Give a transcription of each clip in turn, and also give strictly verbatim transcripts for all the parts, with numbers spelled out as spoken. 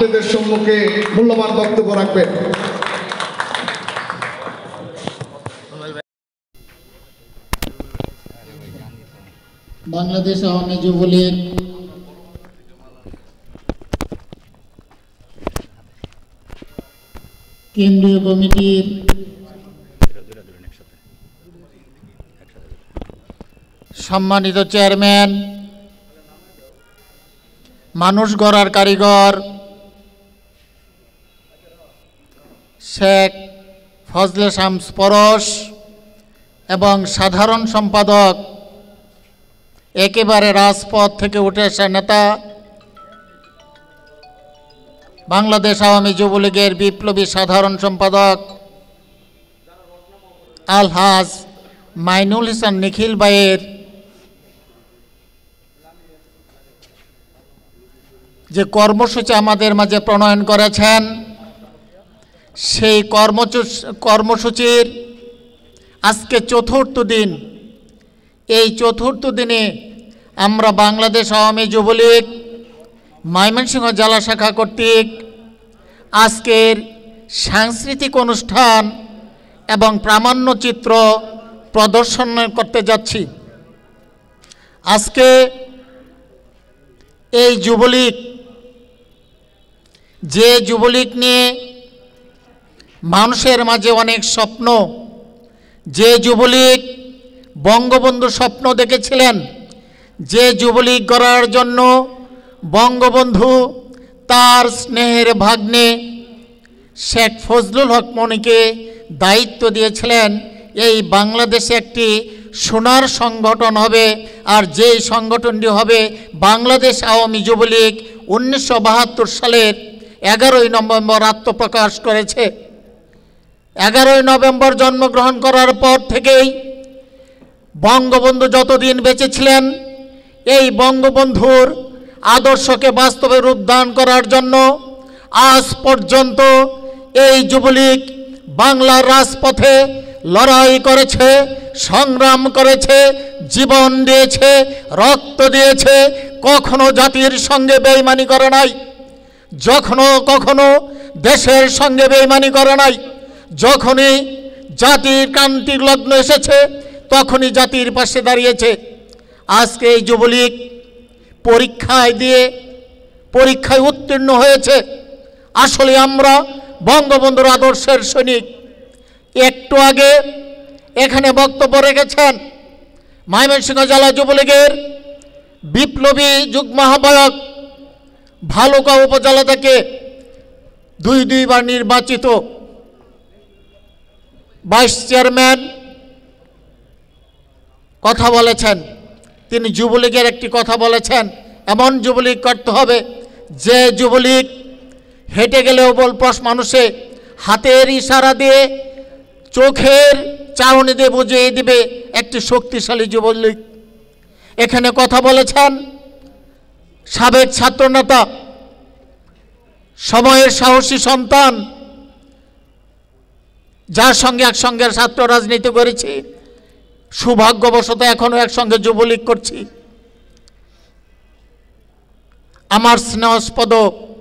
সম্মুখে মূল্যবান বক্তব্য রাখবেন। বাংলাদেশ আওয়ামী যুবলীগ কেন্দ্রীয় কমিটির সম্মানিত চেয়ারম্যান, মানুষ গড়ার কারিগর শেখ ফজলে শামস পরশ এবং সাধারণ সম্পাদক একেবারে রাজপথ থেকে উঠে আসা নেতা বাংলাদেশ আওয়ামী যুবলীগের বিপ্লবী সাধারণ সম্পাদক আলহাজ মাইনুল হাসান নিখিল ভাইয়ের যে কর্মসূচি আমাদের মাঝে প্রণয়ন করেছেন, সেই কর্মসূচির আজকে চতুর্থ দিন। এই চতুর্থ দিনে আমরা বাংলাদেশ আওয়ামী যুবলীগ ময়মনসিংহ জেলা শাখা কর্তৃক আজকের সাংস্কৃতিক অনুষ্ঠান এবং প্রামাণ্যচিত্র প্রদর্শন করতে যাচ্ছি। আজকে এই যুবলীগ, যে যুবলীগ নিয়ে মানুষের মাঝে অনেক স্বপ্ন, যে যুবলীগ বঙ্গবন্ধু স্বপ্ন দেখেছিলেন, যে যুবলীগ গড়ার জন্য বঙ্গবন্ধু তার স্নেহের ভাগ্নে শেখ ফজলুল হক মনিকে দায়িত্ব দিয়েছিলেন, এই বাংলাদেশে একটি সোনার সংগঠন হবে, আর যেই সংগঠনটি হবে বাংলাদেশ আওয়ামী যুবলীগ উনিশশো বাহাত্তর সালের এগারোই নভেম্বর আত্মপ্রকাশ করেছে। এগারোই নভেম্বর জন্মগ্রহণ করার পর থেকেই বঙ্গবন্ধু যতদিন বেঁচে ছিলেন, এই বঙ্গবন্ধুর আদর্শকে বাস্তবে রূপদান করার জন্য আজ পর্যন্ত এই যুবলীগ বাংলার রাজপথে লড়াই করেছে, সংগ্রাম করেছে, জীবন দিয়েছে, রক্ত দিয়েছে, কখনো জাতির সঙ্গে বেইমানি করে নাই, যখনও কখনো দেশের সঙ্গে বেইমানি করে নাই। যখনই জাতির ক্রান্তির লগ্ন এসেছে তখনই জাতির পাশে দাঁড়িয়েছে। আজকে এই যুবলীগ পরীক্ষায় দিয়ে পরীক্ষায় উত্তীর্ণ হয়েছে। আসলে আমরা বঙ্গবন্ধুর আদর্শের সৈনিক। একটু আগে এখানে বক্তব্য রেখেছেন ময়মনসিংহ জেলা যুবলীগের বিপ্লবী যুগ্ম আহ্বায়ক, ভালুকা উপজেলা থেকে দুই দুইবার নির্বাচিত ভাইস চেয়ারম্যান কথা বলেছেন। তিনি যুবলীগের একটি কথা বলেছেন, এমন যুবলীগ করতে হবে যে যুবলীগ হেঁটে গেলেও বলপস মানুষে হাতের ইশারা দিয়ে, চোখের চাউনি দিয়ে বুঝিয়ে দিবে একটি শক্তিশালী যুবলীগ। এখানে কথা বলেছেন সাবেক ছাত্রনেতা, সময়ের সাহসী সন্তান, যার সঙ্গে একসঙ্গে ছাত্র রাজনীতি করেছি, সৌভাগ্যবশত এখনো একসঙ্গে যুবলীগ করছি, আমার স্নেহস্পদ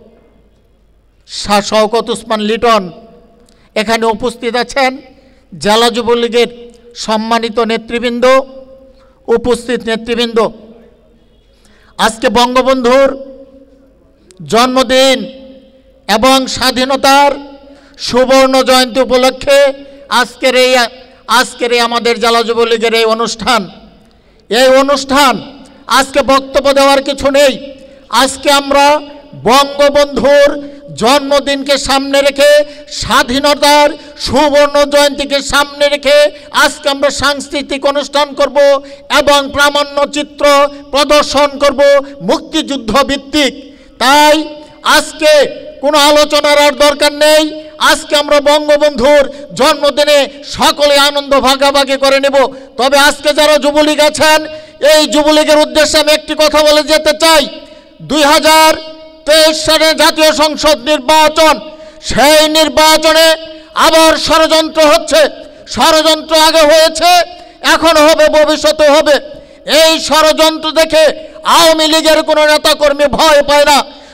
শাহ শওকত উসমান লিটন এখানে উপস্থিত আছেন। জেলা যুবলীগের সম্মানিত নেতৃবৃন্দ, উপস্থিত নেতৃবৃন্দ, আজকে বঙ্গবন্ধুর জন্মদিন এবং স্বাধীনতার সুবর্ণ জয়ন্তী উপলক্ষে আজকের এই আজকের এই আমাদের জেলা যুবলীগের এই অনুষ্ঠান এই অনুষ্ঠান আজকে বক্তব্য দেওয়ার কিছু নেই। আজকে আমরা বঙ্গবন্ধুর জন্মদিনকে সামনে রেখে, স্বাধীনতার সুবর্ণ জয়ন্তীকে সামনে রেখে আজকে আমরা সাংস্কৃতিক অনুষ্ঠান করব এবং প্রামাণ্যচিত্র প্রদর্শন করব মুক্তিযুদ্ধ ভিত্তিক। তাই আজকে কোনো আলোচনার আর দরকার নেই। আজকে আমরা বঙ্গবন্ধুর জন্মদিনে সকলে আনন্দ ভাগাভাগি করে নেব। তবে আজকে যারা যুবলীগ আছেন, এই যুবলীগের উদ্দেশ্যে আমি একটি কথা বলে যেতে চাই। দুই হাজার তেইশ সালে জাতীয় সংসদ নির্বাচন, সেই নির্বাচনে আবার ষড়যন্ত্র হচ্ছে। ষড়যন্ত্র আগে হয়েছে, এখন হবে, ভবিষ্যতে হবে। এই ষড়যন্ত্র দেখে আওয়ামী লীগের কোনো নেতাকর্মী ভয় পায় না।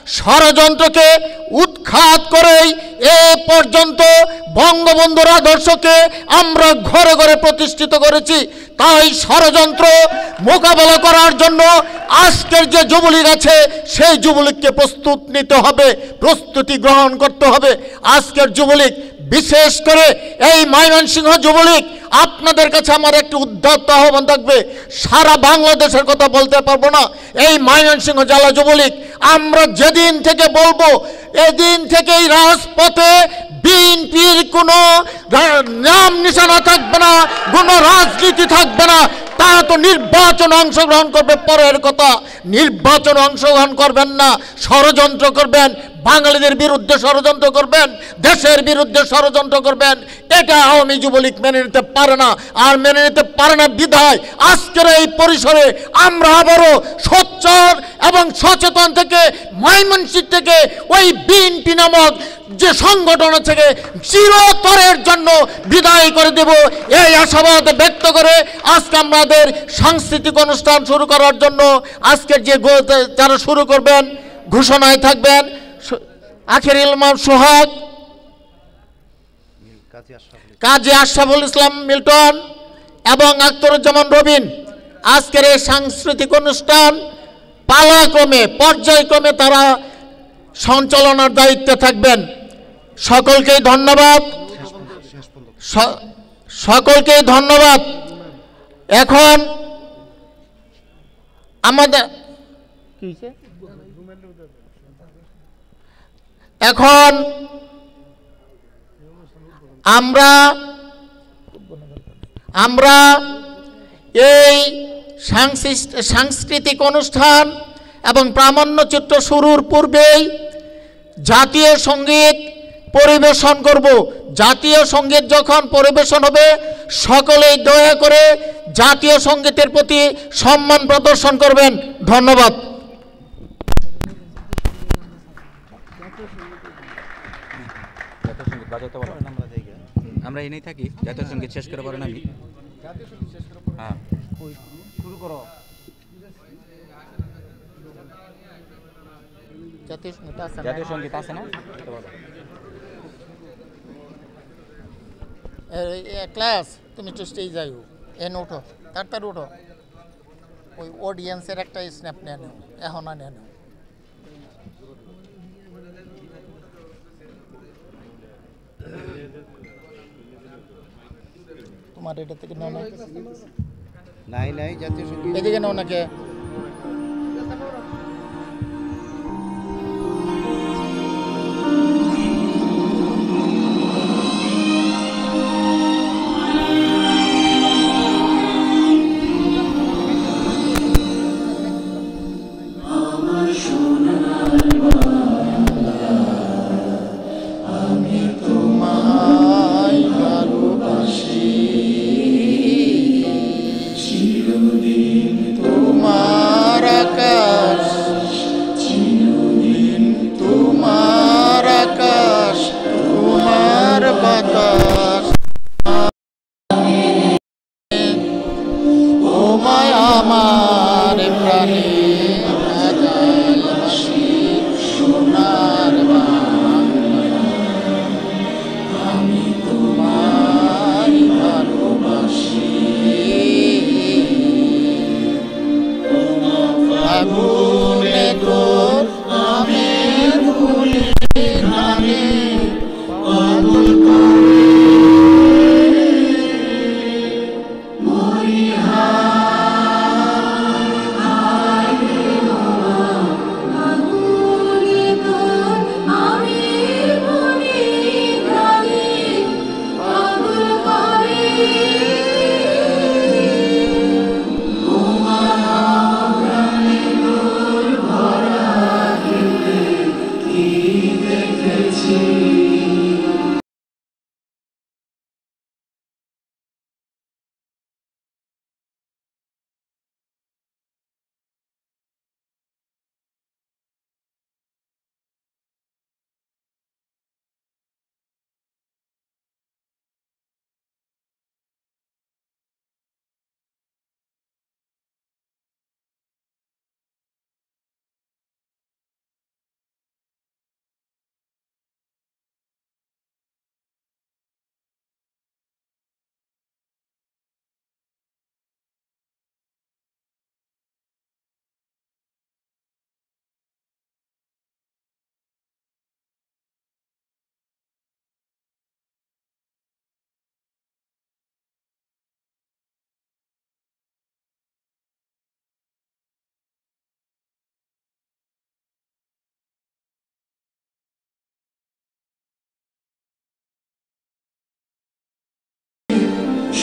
ষড়যন্ত্রকে উৎখাত করেই এ পর্যন্ত বঙ্গবন্ধুর আদর্শকে আমরা ঘরে ঘরে প্রতিষ্ঠিত করেছি। তাই ষড়যন্ত্র মোকাবেলা করার জন্য আজকের যে যুবলীগ আছে সেই যুবলীগকে প্রস্তুত নিতে হবে, প্রস্তুতি গ্রহণ করতে হবে। আজকের যুবলীগ, বিশেষ করে এই ময়মনসিংহ যুবলীগ, আপনাদের কাছে আমার একটি উদ্ধত্ত আহ্বান থাকবে। সারা বাংলাদেশের কথা বলতে পারবো না, এই ময়মনসিংহ জেলা যুবলীগ আমরা যেদিন থেকে বলবো এদিন থেকেই রাজপথে বিএনপির কোনো নাম নিশানা থাকবে না, কোনো রাজনীতি থাকবে না। তারা তো নির্বাচনে অংশগ্রহণ করবে পরের কথা, নির্বাচনে অংশগ্রহণ করবেন না, ষড়যন্ত্র করবেন, বাঙালিদের বিরুদ্ধে ষড়যন্ত্র করবেন, দেশের বিরুদ্ধে ষড়যন্ত্র করবেন। এটা আওয়ামী যুবলীগ মেনে নিতে পারে না। আর মেনে নিতে পারে না বিধায় আজকের এই পরিসরে আমরা আবারও সোচ্চার এবং সচেতন থেকে ময়মনসিংহ থেকে ওই বিএনপি নামক যে সংগঠন থেকে চিরতরের জন্য বিদায় করে দেব, এই আশাবাদ ব্যক্ত করে আজকে আমাদের সাংস্কৃতিক অনুষ্ঠান শুরু করার জন্য আজকের যে যারা শুরু করবেন ঘোষণায় থাকবেন আখেরুল ইমাম সোহাগ, কাজী আশরাফুল ইসলাম মিল্টন এবং আখতারুজ্জামান রবিন। আজকের এই সাংস্কৃতিক অনুষ্ঠান পালাক্রমে পর্যায়ক্রমে তারা সঞ্চালনার দায়িত্বে থাকবেন। সকলকেই ধন্যবাদ, সকলকেই ধন্যবাদ। এখন আমাদের এখন আমরা আমরা এই সাংস্কৃতিক অনুষ্ঠান এবং প্রামাণ্যচিত্র শুরুর পূর্বেই জাতীয় সঙ্গীত পরিবেশন করব। জাতীয় সঙ্গীত যখন পরিবেশন হবে সকলেই দয়া করে জাতীয় সঙ্গীতের প্রতি সম্মান প্রদর্শন করবেন। ধন্যবাদ। আমরা এনেই থাকি, জাতীয় সঙ্গীত শেষ করে পড়েন আমি। হ্যাঁ শুরু করো। জাতীয় সঙ্গীত আছে, জাতীয় সঙ্গীত আছে না? ক্লাস তুমি তো স্টেজ যাই এন উঠো, তাড়াতাড়ি উঠো। ওই অডিয়েন্সের একটা স্ন্যাপ নেন এখন আর নেন। তোমার এটা থেকে নাও না, নাই নাই জাতীয় সঙ্গীত এদিকে নাও নাকি।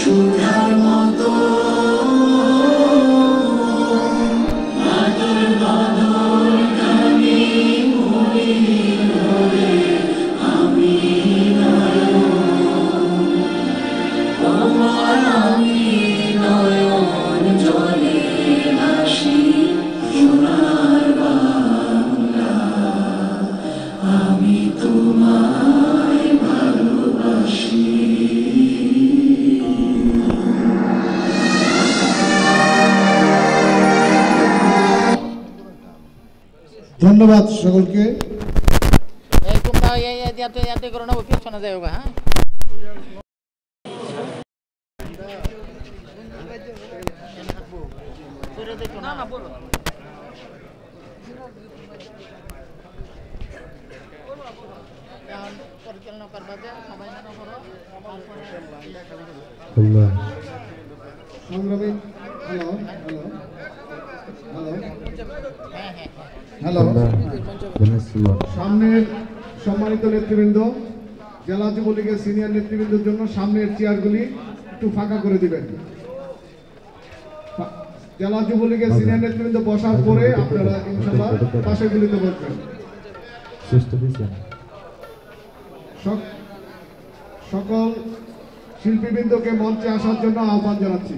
ধন্যবাদ সকলকে। এই তোমরা এই ইয়াতে ইয়াতে করো না, পিছনে যাই হোক। হ্যাঁ, না না বলো পরিচালনা করবা যে সবাই যেন করো। সংগ্রামী হ্যালো হ্যালো হ্যালো হ্যালো সামনের সম্মানিত নেতৃবৃন্দ, জেলা যুবলীগের সিনিয়র নেতৃবৃন্দের জন্য সামনের চেয়ারগুলি একটু ফাঁকা করে দিবেন। জেলা যুবলীগের সিনিয়র নেতৃবৃন্দ বসার পরে আপনারা ইনশাআল্লাহ পাশের গুলিতে বসবেন। সকল শিল্পীবৃন্দকে মঞ্চে আসার জন্য আহ্বান জানাচ্ছি।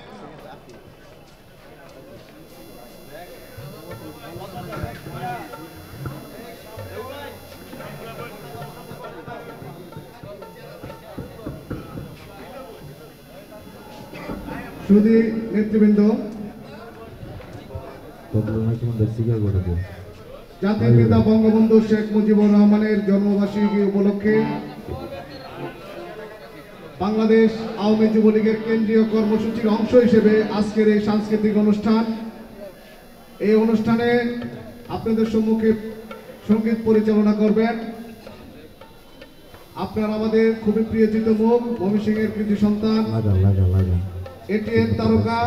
সুধী নেতৃবৃন্দ, জাতির পিতা বঙ্গবন্ধু শেখ মুজিবুর রহমানের জন্মবার্ষিকী উপলক্ষে বাংলাদেশ আওয়ামী যুবলীগের কেন্দ্রীয় কর্মসূচির অংশ হিসেবে আজকের এই সাংস্কৃতিক অনুষ্ঠান। এই অনুষ্ঠানে আপনাদের সম্মুখে সঙ্গীত পরিচালনা করবেন আপনার আমাদের খুবই প্রিয়জিত মুখ, ময়মনসিংহের কৃতি সন্তান এটিএন তারকা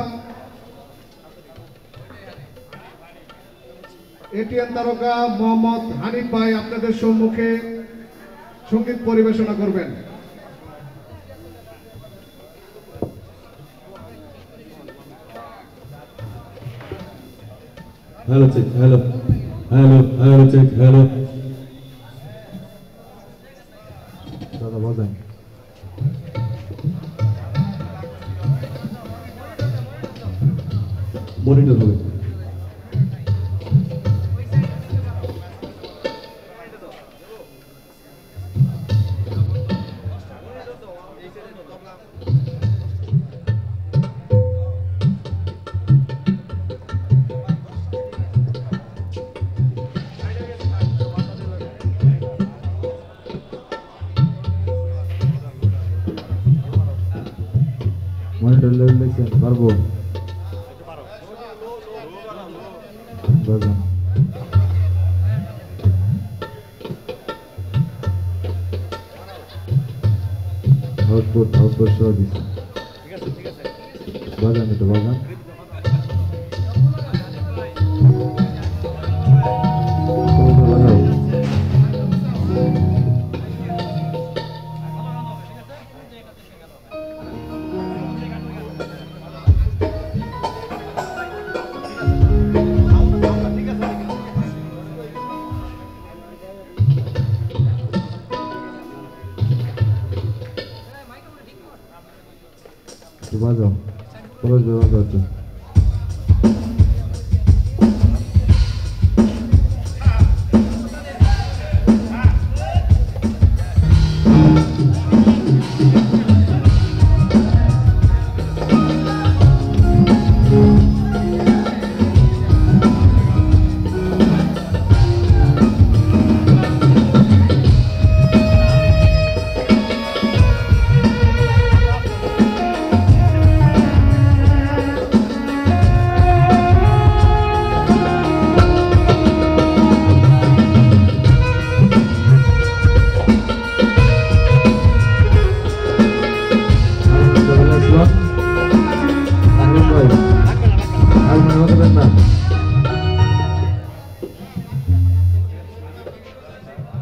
এটিএন তারকা মোহাম্মদ হানিফ ভাই আপনাদের সম্মুখে সঙ্গীত পরিবেশনা করবেন। Hello check hello hello hello check hello দাদা বাজান মনিটর হবে। মনিটর লেভেল দেখছেন পারবো বাজান আউটপুট আউটপুট সহ দিচ্ছে বাজান এটা বাজান বাজাও খরচ ব্যবহার করছো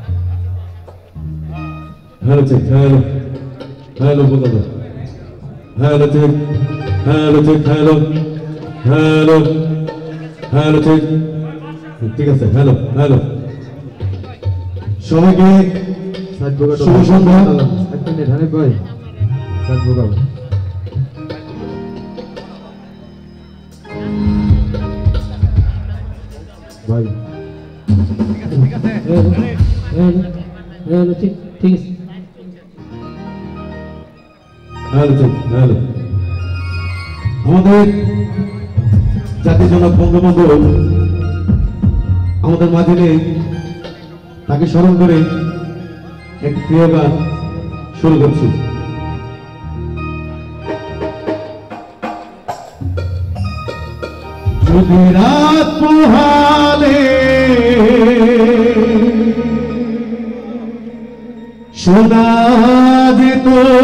হ্যালো চেক হ্যালো হ্যালো দাদা hello check, hello check, hello, hello, hello check. ঠিক আছে, হ্যালো হ্যালো সবাইকে শুভ সন্ধ্যা। এক মিনিট হানিফ ভাই, সাত ভোগাল ভাই, ঠিক আছে ঠিক ঠিক আছে। Hello check, hello. আমাদের জাতির জনক বঙ্গবন্ধু আমাদের মাঝে নেই, তাকে স্মরণ করে একটি প্রিয় গান শুরু করছি। যদি রাত পোহালে শোনা যেত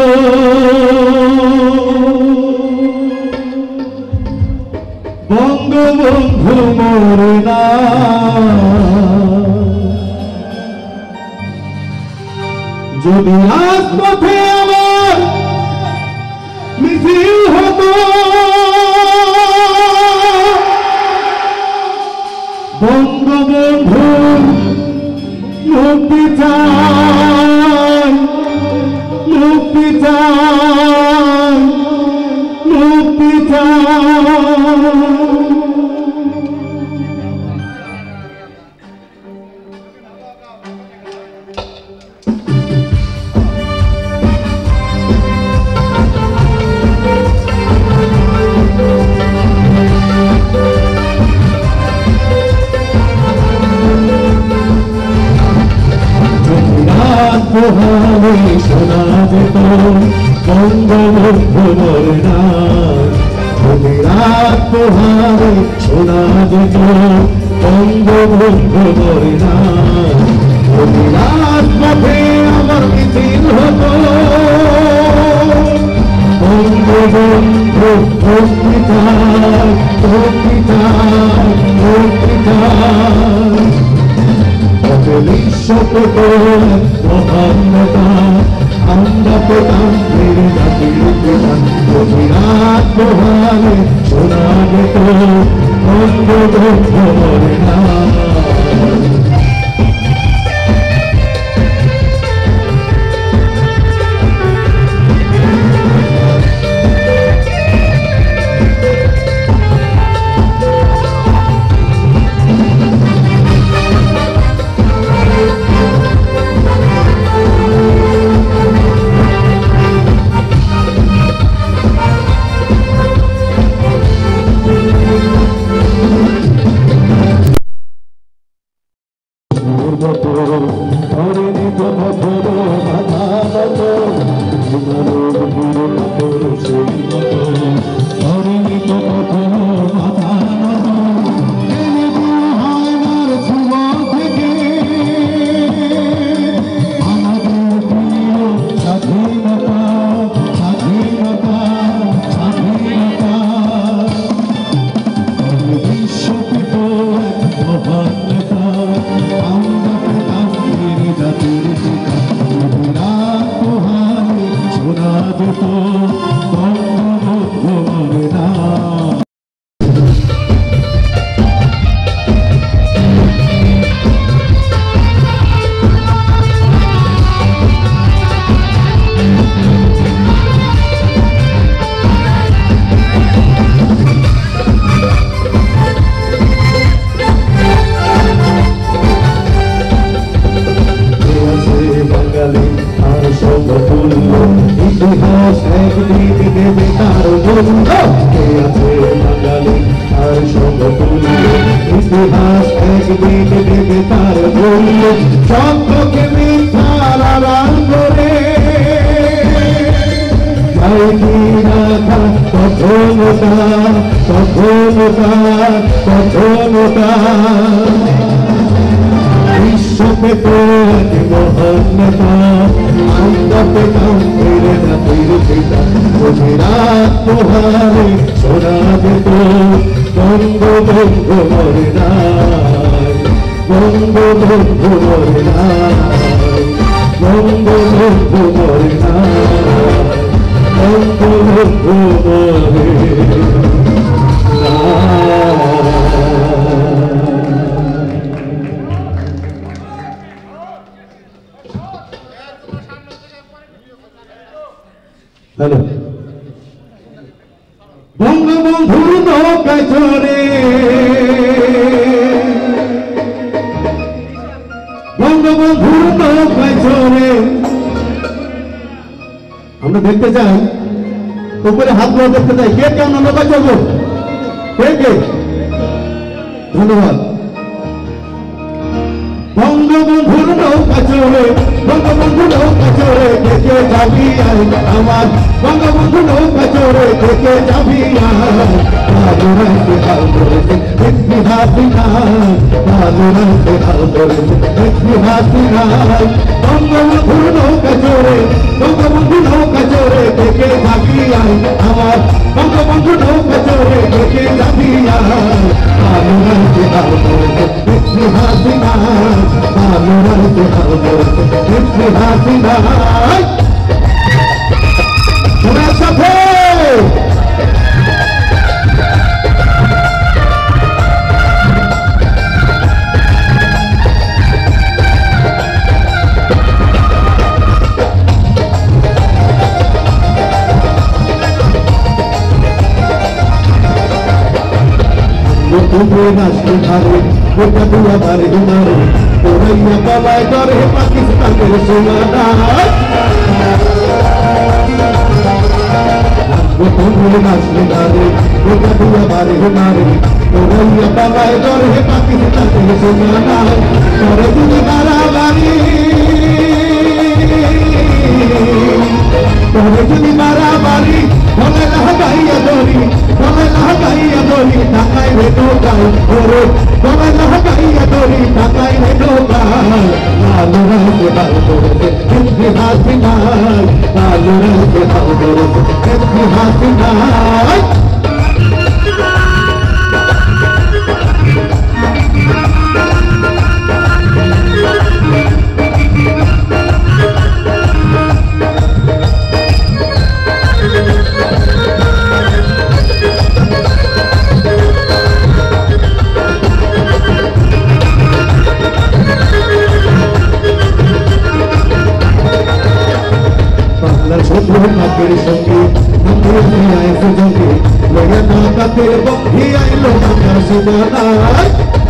বঙ্গবন্ধু মরে না, যদি রাজপথে আমার মিছিল হতো বঙ্গবন্ধু মুক্তি চাই, মুক্তি চাই, মুক্তি চাই। পোহালে শোনা যেত বঙ্গবন্ধু মরে না, যদি রাত পোহালে শোনা যেত বঙ্গবন্ধু মরে না, যদি রাত পথে আমার মিছিল হতো বঙ্গবন্ধু মুক্তি চাই, মুক্তি চাই, মুক্তি চাই। বিশ্ব পেত মহান নেতা, আমরা পেতাম বীর জাতির পিতা, যদি রাত পোহালে শোনা যেত বঙ্গবন্ধু মরে না। ইতিহাস একদিন দেবে তার মূল্য, কে আছে বাঙালি আর সমতুল্য, ইতিহাস একদিন দেবে তার মূল্য, সত্যকে মিথ্যার আড়াল করে যায়নি রাখা কখনো তার, কখনো তার, কখনো তার। বিশ্ব পেত মহান নেতা, আমরা পেতাম বীর জাতির পিতা, যদি রাত পোহালে শোনা যেত বঙ্গবন্ধু মরে নাই, বঙ্গবন্ধু মরে নাই, বঙ্গবন্ধু মরে নাই, বঙ্গবন্ধু তোমারে হ্যালো বঙ্গবন্ধুর নৌকায় চড়ে বঙ্গবন্ধুর নৌকায় চড়ে আমরা দেখতে চাই উপরে হাত ধরে দেখতে চাই কে কে আমরা নৌকায় চলবো কে কে ধন্যবাদ বঙ্গবন্ধুর নৌকা চড়ে বঙ্গবন্ধু নৌকা চড়ে দেখে যাবি আমার বঙ্গবন্ধু নৌকা চড়ে দেখে যাবি বঙ্গবন্ধুর নৌকা চড়ে বঙ্গবন্ধু নৌকা চড়ে দেখে যাবি আমার বঙ্গবন্ধু নৌকা চড়ে দেখে যাবি সবার সাথে ওটা দুয়া বারে মারে ওরাইয়া পালায় করে পাকিস্তানের সীমানায় ওটা নাচলে মারে ওটা দুয়া বারে মারে ওরাইয়া পালায় করে পাকিস্তানের সীমানায় করে যদি মারামারি করে যদি মারামারি বলে না গাইয়া ধরি বলে না গাইয়া ধরি ঢাকায় রে ঢোকায় ওরে বলে না গাইয়া ধরি ঢাকায় রে ঢোকায় লালু রাজে হাল ধরেছে একটি হাসি নাই লালু রাজে হাল ধরেছে একটি হাসি নাই নাকের সঙ্গে নাকের আয় সুযোগে লয়া না কাতের বন্ধি আইলো আমার সীমানায়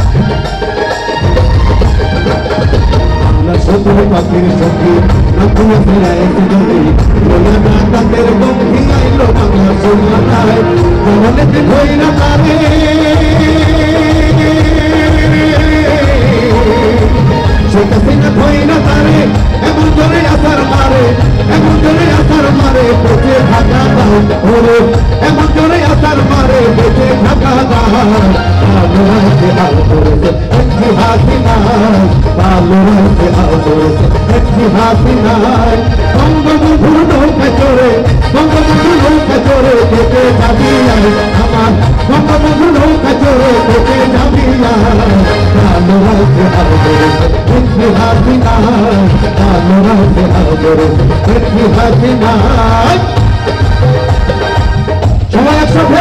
শত্রু পাখির সঙ্গে নাকের আয় সুযোগে লয়া না কাতের বন্ধি আইলো আমার সীমানায় মনেতে ধইরা তারে সেটা সেটা ধইরা তারে এমন ধরে আসার মারে এমন ধরে আসার মারে বেঁচে থাকা দাও ওরে এমন ধরে আসার মারে বেঁচে থাকা দাও ভালো রাখতে হাল করেছে একটি হাসি নাই ভালো রাখতে হাল করেছে একটি হাসি নাই বঙ্গবন্ধুর নৌকা চড়ে বঙ্গবন্ধু নৌকা চড়ে দেখে যাবি আমার বঙ্গবন্ধু নৌকা চড়ে দেখে যাবি ভালো রাখতে হাল করেছে একটি হাসি নাই ভালো রাখতে হাল করেছে একটি হাসি নাই সবাই একসাথে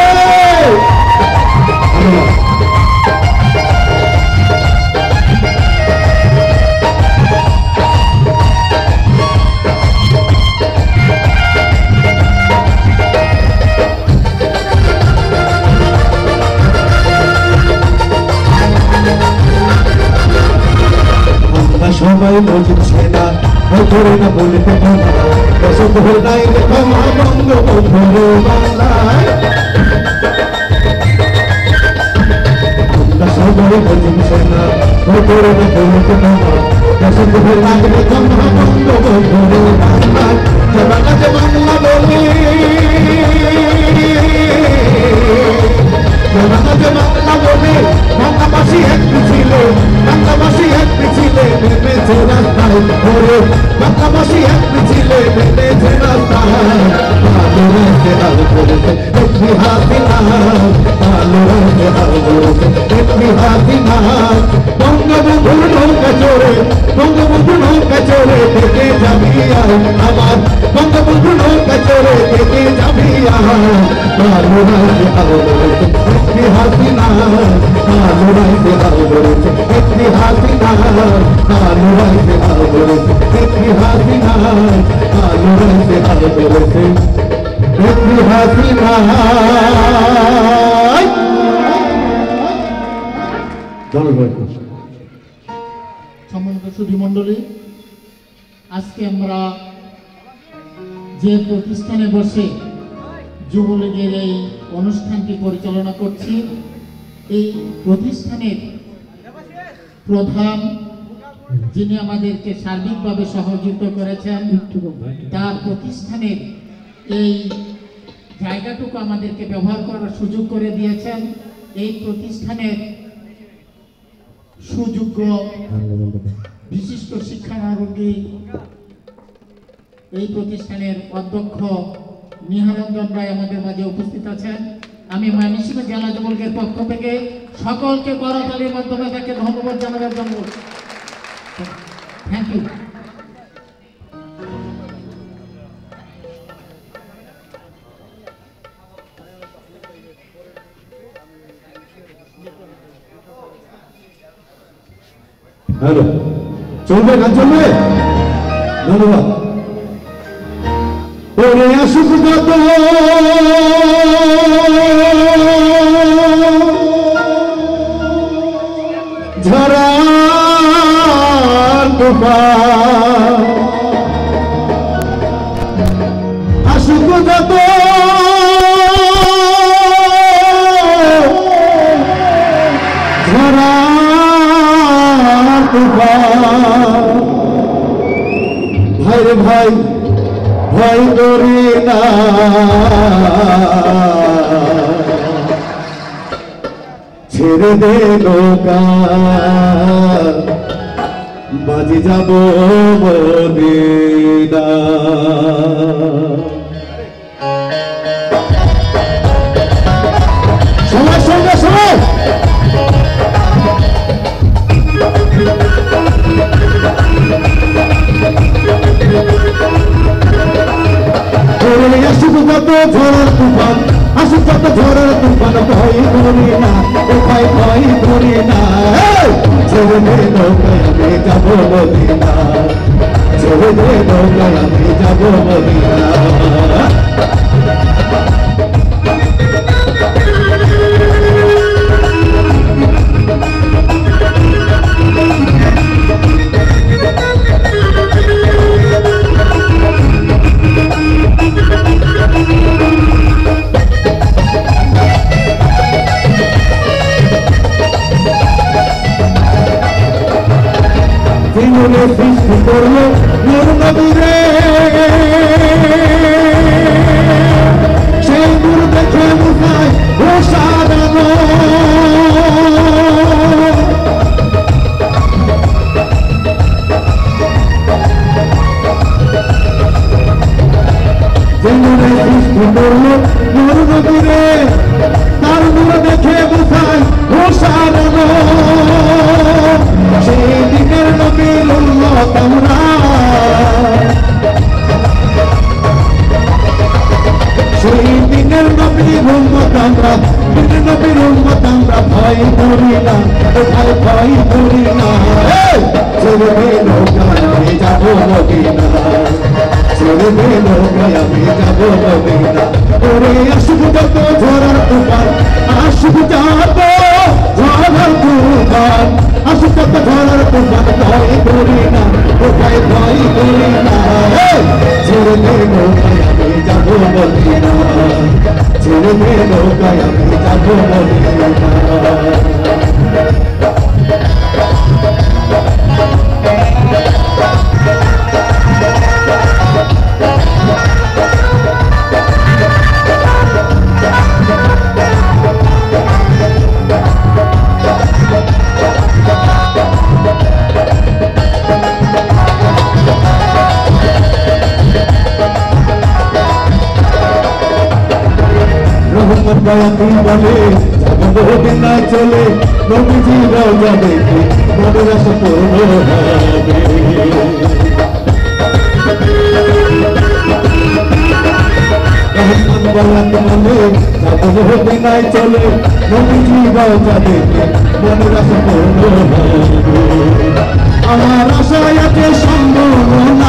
সবাই বলছে না ধরে না বলতে ক্ষমা বসত হল নাই রে ক্ষমা বঙ্গবন্ধুর বাংলায় সবাই বলছে না ধরে না বলতে ক্ষমা বসত হল নাই রে ক্ষমা বঙ্গবন্ধুর বাংলায় বাংলা যে বাংলা বলে বাংলা যে বাংলা বলে বাংলাভাষী একটু ছিল বাংলাভাষী একটু ছিল নেমেছে রাস্তায় ধরে বাংলাভাষী একটু ছিল নেমেছে রাস্তায় ভালো রাখতে হাল করেছে একটি হাসি নাই ভালো রাখতে হাল করেছে একটি হাসি নাই বঙ্গবন্ধুর নৌকা চড়ে বঙ্গবন্ধু নৌকা চড়ে দেখে যাবি আমার বঙ্গবন্ধু নৌকা চড়ে দেখে যাবি একটি হাসিনা আলো রয়েছে আলো রয়েছে একটি হাসিনা ধন্যবাদ। সম্মানিত সুধীমণ্ডলী, আজকে আমরা যে প্রতিষ্ঠানে বসে যুবলীগের এই অনুষ্ঠানটি পরিচালনা করছি, এই প্রতিষ্ঠানের প্রধান যিনি আমাদেরকে সার্বিকভাবে সহযোগিতা করেছেন, তার প্রতিষ্ঠানের এই জায়গাটুকু আমাদেরকে ব্যবহার করার সুযোগ করে দিয়েছেন। এই প্রতিষ্ঠানের সুযোগ্য বিশিষ্ট শিক্ষানুরাগী এই প্রতিষ্ঠানের অধ্যক্ষ নিহারঞ্জন রায় আমাদের মাঝে উপস্থিত আছেন। আমি ময়মনসিংহ জেলা যুবলীগের পক্ষ থেকে সকলকে করতালির মাধ্যমে তাকে ধন্যবাদ জানাবার জন্য থ্যাংক ইউ। হ্যালো, চলবে গান চলবে? ধন্যবাদ। ওরে আসুক যত ঝরার তুফান, আসুক যত ঝরার তুফান, ভাই রে ভাই ভয় করি না, ছেড়ে দে নৌকা বাজি যাব মদিনা। সবাই সঙ্গে সবাই আসুক যত ঝড়ের তুফান, আসুক যত ঝড়ের তুফান, ভয় করি না, ও ভাই ভয় করি না, ছেড়ে দে নৌকায় আমি যাব মদিনা, ছেড়ে দে নৌকায় আমি যাব মদিনা। জীবনে সৃষ্টি করলো নূর নবীরে, সেই নূর দেখে মুসায় ও সারানো, জীবনে সৃষ্টি করলো নূর নবীরে, তার নূর দেখে মুসায় ও সারানো, সেই দিনের নবীর উম্মত আমরা, সেই দিনের নবীর উম্মত আমরা, দিনের নবীর উম্মত আমরা, ভয় করি না, ভয় ভয় করি না, ছেড়ে দে নৌকায় আমি যাব মদিনা, ছেড়ে দে নৌকায় আমি যাব মদিনা। ওরে আসুক যত ঝড়ের তুফান, আসুক যত ঝড়ের তুফান, আসুক যত ঝড়ের তুফান, ভয় করি না, ও ভয় ভয় করি না, ছেড়ে দে নৌকায় আমি যাব মদিনা, ছেড়ে দে নৌকায় আমি যাব মদিনা। বয়াতি বলে যাব মদিনা চলে, নবীজি রওজা দেখে মনের আশা পূর্ণ হবে। রহমান বয়াতি বলে যাব মদিনায় চলে, নবীজি রওজা দেখে মনের আশা পূর্ণ হবে। আমার আশায় আছে সম্ভাবনা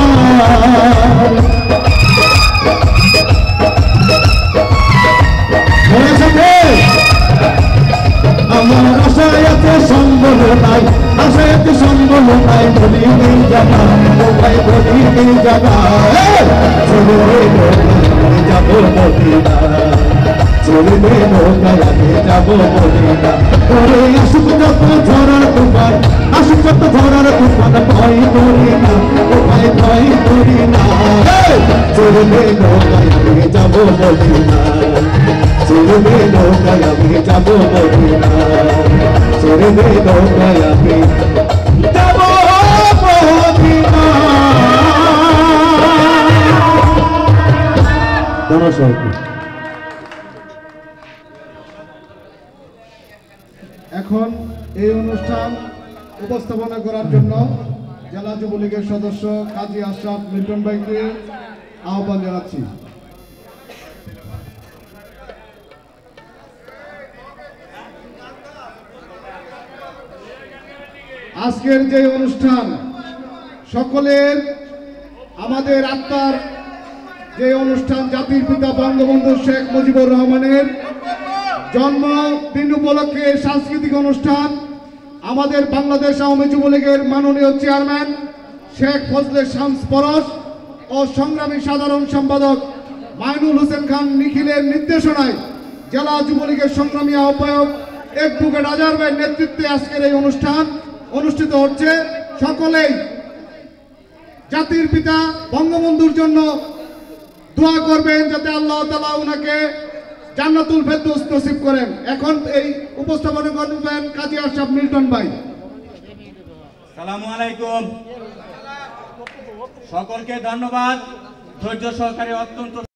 আমার আশায় আছে সম্ভাবনায় আশায় আছে সম্ভাবনায় বলি নেই জানা ভাই বলি নেই জানা যাবো মদিনা চলে নৌকায় আমি যাবো মদিনা করে আসুক যত ঝড়ার তুফান আসুক যত ঝড়ার তুফান ভয় করি না ও ভাই ভয় করি না চলে নৌকায় আমি যাবো মদিনা চলে নৌকায় আমি যাবো মদিনা চলে নৌকায় আমি যাবো মদিনা দর্শক এখন এই অনুষ্ঠান উপস্থাপনা করার জন্য জেলা যুবলীগের সদস্য কাজী আশরাফ মিল্টন ভাইকে আহ্বান জানাচ্ছি। আজকের যে অনুষ্ঠান সকলের আমাদের আত্মার যে অনুষ্ঠান জাতির পিতা বঙ্গবন্ধু শেখ মুজিবুর রহমানের জন্মদিন উপলক্ষে সাংস্কৃতিক অনুষ্ঠান আমাদের বাংলাদেশ আওয়ামী যুবলীগের মাননীয় চেয়ারম্যান শেখ ফজলে শামস পরশ ও সংগ্রামী সাধারণ সম্পাদক মাইনুল হোসেন খান নিখিলের নির্দেশনায় জেলা যুবলীগের সংগ্রামী আহ্বায়ক অ্যাডভোকেট আজহার ভাইয়ের নেতৃত্বে আজকের এই অনুষ্ঠান অনুষ্ঠিত হচ্ছে। সকলেই জাতির পিতা বঙ্গবন্ধুর জন্য দোয়া করবেন যাতে আল্লাহ তাআলা উনাকে জান্নাতুল ফেরদৌস নসিব করেন। এখন এই উপস্থাপনা করবেন কাজী আশরাফ মিল্টন ভাই। আসসালামু আলাইকুম, সকলকে ধন্যবাদ। ধৈর্য সহকারে অত্যন্ত